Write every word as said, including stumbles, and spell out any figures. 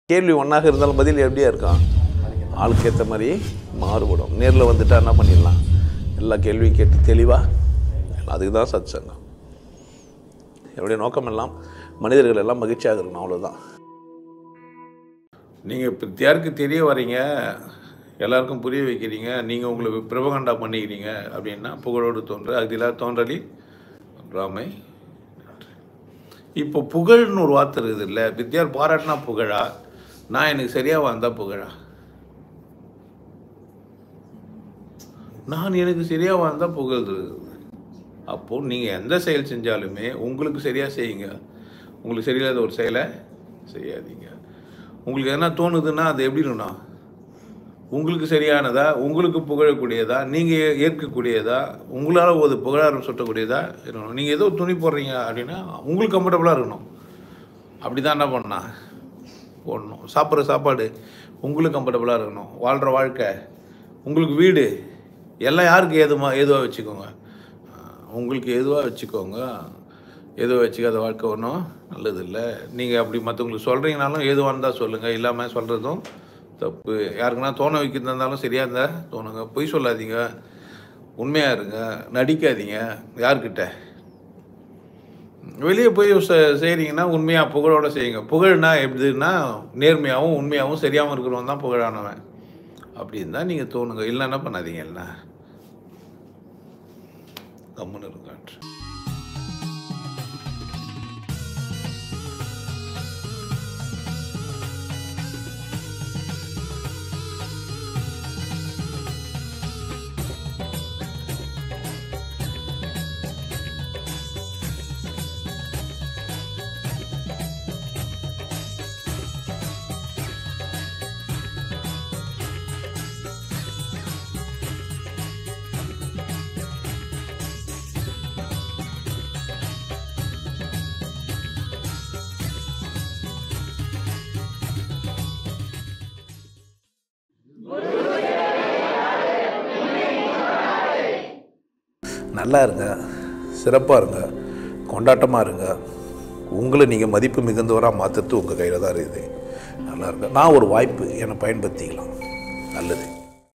கேள்வி ஒன்றாக இருந்தாலும் பதில் எப்படியா இருக்கும்? ஆளுக்கு ஏற்ற மாதிரி மாறுபடும். நேரில் வந்துட்டா என்ன பண்ணிடலாம்? எல்லா கேள்வியும் கேட்டு தெளிவாக, அதுக்கு தான் சத் சங்கம். என்னுடைய நோக்கம் எல்லாம் மனிதர்கள் எல்லாம் மகிழ்ச்சியாக இருக்கணும், அவ்வளோதான். நீங்கள் இப்போ யாருக்கு தெரிய வரீங்க, எல்லாருக்கும் புரிய வைக்கிறீங்க, நீங்கள் உங்களுக்கு பிரபகண்டா பண்ணிக்கிறீங்க அப்படின்னா புகழோடு தோன்ற அதில் தோன்றலி ராமை. இப்போ புகழ்னு ஒரு வார்த்தை இருக்குது இல்லை? வித்யார் பாராட்டினா புகழா? நான் எனக்கு சரியாக வந்தால் புகழா? நான் எனக்கு சரியாக வந்தால் புகழ் இருக்குது. அப்போது நீங்கள் எந்த செயல் செஞ்சாலுமே உங்களுக்கு சரியாக செய்யுங்க, உங்களுக்கு சரியில்லாத ஒரு செயலை செய்யாதீங்க. உங்களுக்கு எதனா தோணுதுன்னா அது எப்படி இருக்கணும்? உங்களுக்கு சரியானதா, உங்களுக்கு புகழக்கூடியதா, நீங்கள் ஏற்கக்கூடியதா, உங்களால் ஒரு புகழாரம் சுட்டக்கூடியதா இருக்கணும். நீங்கள் ஏதோ துணி போடுறீங்க அப்படின்னா உங்களுக்கு கம்ஃபர்டபுளாக இருக்கணும். அப்படி தான் என்ன பண்ணா போடணும். சாப்பிட்ற சாப்பாடு உங்களுக்கு கம்ஃபர்டபுளாக இருக்கணும். வாழ்கிற வாழ்க்கை, உங்களுக்கு வீடு எல்லாம் யாருக்கு ஏதுமா ஏதுவாக வச்சுக்கோங்க. உங்களுக்கு எதுவாக வச்சுக்கோங்க. எதுவாக வச்சுக்காத வாழ்க்கை ஒன்றும் நல்லது இல்லை. நீங்கள் அப்படி மற்றவங்களுக்கு சொல்கிறீங்கனாலும் எதுவாக இருந்தால் சொல்லுங்கள், இல்லாமல் சொல்கிறதும் தப்பு. யாருக்குன்னா தோண வைக்கிறதா இருந்தாலும் சரியாக இருந்தால் தோணுங்க. பொய் சொல்லாதீங்க, உண்மையாக இருங்க, நடிக்காதீங்க. யார்கிட்ட வெளியே போய் செய்கிறீங்கன்னா உண்மையாக புகழோடு செய்யுங்க. புகழ்னா எப்படின்னா நேர்மையாகவும் உண்மையாகவும் சரியாகவும் இருக்கிறவன் தான் புகழானவன். அப்படின்னு தான் நீங்கள் தோணுங்க. இல்லை என்ன பண்ணாதீங்க, இல்லை கம்முன்னு இருக்கான்று. நல்லா இருங்க, சிறப்பாக இருங்க, கொண்டாட்டமாக இருங்க. உங்களை நீங்கள் மதிப்பு மிகுந்தவராக மாற்றுறது உங்கள் கையில் தான் இருக்குது. நல்லா இருங்க. நான் ஒரு வாய்ப்பு என்னை பயன்படுத்திக்கலாம். நல்லது.